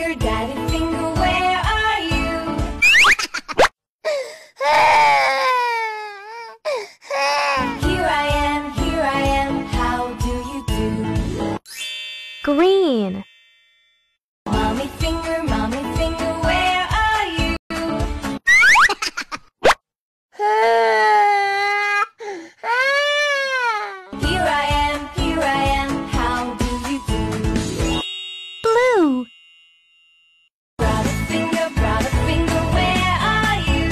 daddy finger, where are you? Here I am, how do you do? Green. Mommy finger, where are you? Here I am, how do you do? Blue. Brother finger, where are you?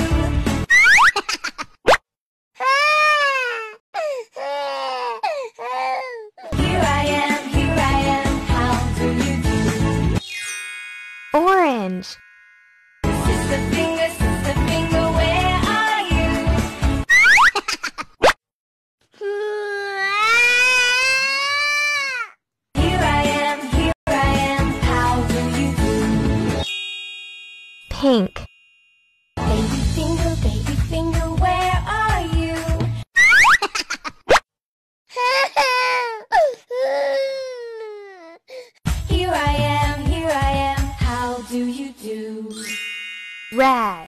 Here I am, how do you do? Orange. Sister finger, where are you? Here I am, how do you do? Pink. Baby finger, where are you? Here I am, how do you do? Red.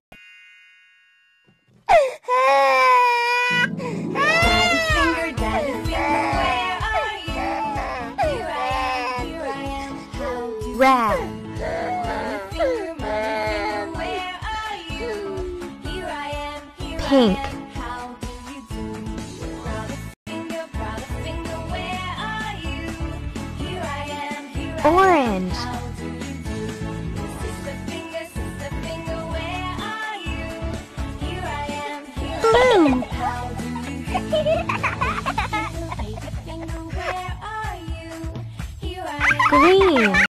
Daddy finger, where are you? Here I am, how do you do? Red. Mommy finger, where are you? Here I am, Pink. how do you do? Brother finger, where are you? Here I am, Orange. how do you do? Sister finger, where are you? Here I am, Blue. how do you do? Baby finger, where are you? Here I am. Green.